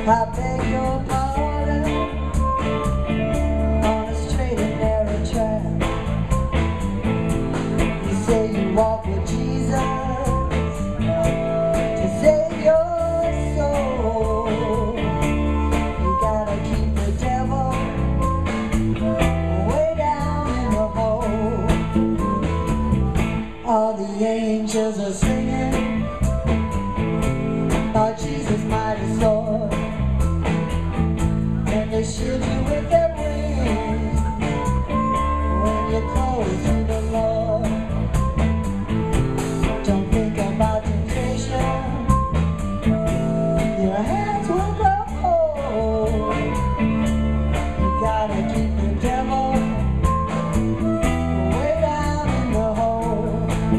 I beg your pardon on a straight and narrow track. You say you walk with Jesus to save your soul. You gotta keep the devil way down in the hole. All the angels are singing about Jesus' mighty sword, and they shield you with their wings when you're close to the Lord. Don't think about temptation, your hands will grow cold. You gotta keep the devil way down in the hole.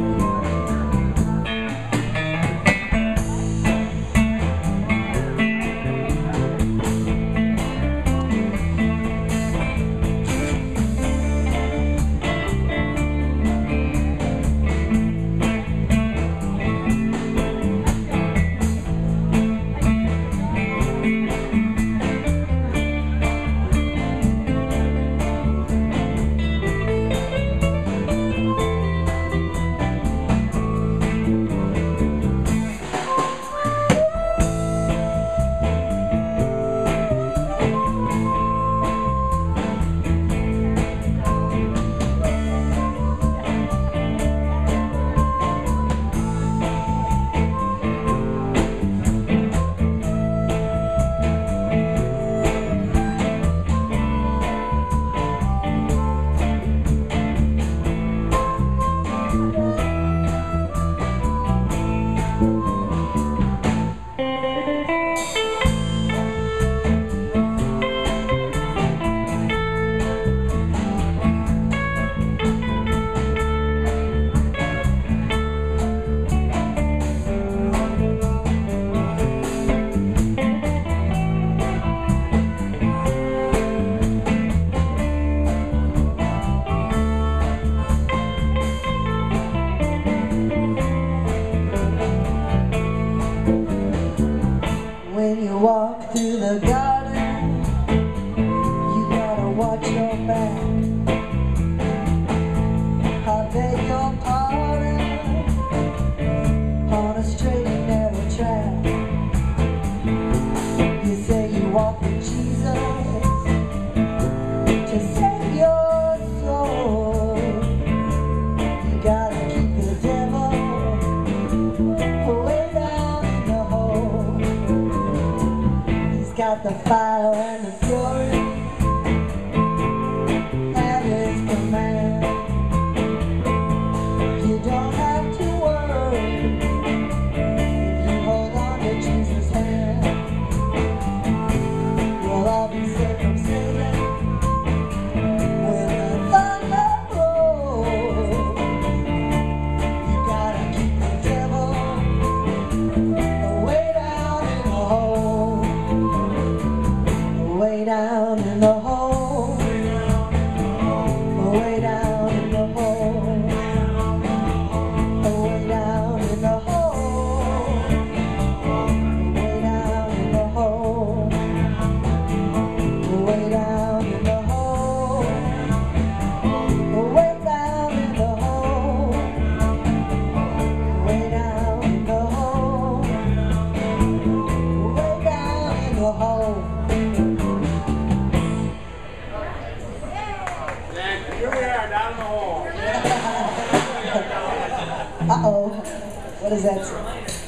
When you walk through the garden, you gotta watch your back. I beg your pardon on a straight and narrow track. You say you walk with Jesus to save your soul. You gotta keep the devil way down in the hole. He's got the fire and the fury at his command. You don't have to worry if you hold on to Jesus' hand. You'll all be safe from Satan when the thunder rolls. You gotta keep the devil way down in the hole. Way down in the hole. Way down in the hole. Way down in the hole. Way down in the hole. Way down in the hole. Way down in the hole. Way down in the hole. Way down in the hole. Here we are, down in the hole. Uh-oh. What does that say?